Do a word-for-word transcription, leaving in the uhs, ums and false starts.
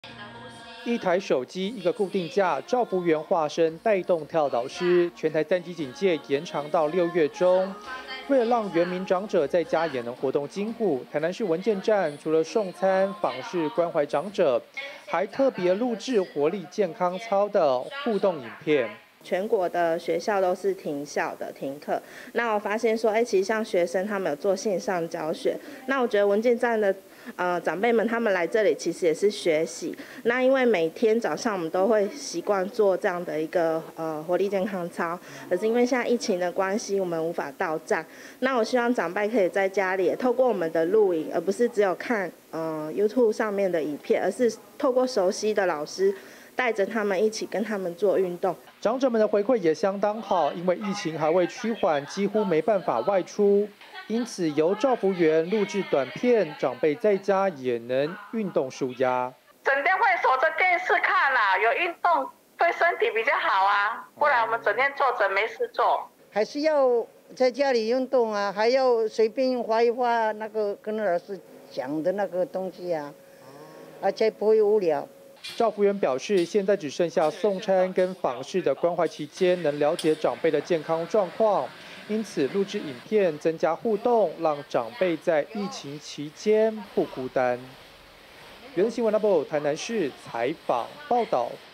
一台手机，一个固定架，赵福源化身带动跳导师，全台三级警戒延长到六月中。为了让原民长者在家也能活动筋骨，台南市文健站除了送餐、访视、关怀长者，还特别录制活力健康操的互动影片。 全国的学校都是停校的、停课。那我发现说，哎，其实像学生他们有做线上教学。那我觉得文健站的呃长辈们他们来这里其实也是学习。那因为每天早上我们都会习惯做这样的一个呃活力健康操，可是因为现在疫情的关系，我们无法到站。那我希望长辈可以在家里也透过我们的录影，而不是只有看呃 YouTube 上面的影片，而是透过熟悉的老师。 带着他们一起跟他们做运动， 长者们的回馈也相当好，因为疫情还未趋缓，几乎没办法外出，因此由赵福源录制短片，长辈在家也能运动舒压。 整天会守着电视看啦、啊，有运动对身体比较好啊，不然我们整天坐着没事做。 还是要在家里运动啊，还要随便画一画那个跟老师讲的那个东西啊，而且不会无聊。 赵福源表示，现在只剩下送餐跟访视的关怀期间，能了解长辈的健康状况，因此录制影片增加互动，让长辈在疫情期间不孤单。原新闻 Double 台南市采访报道。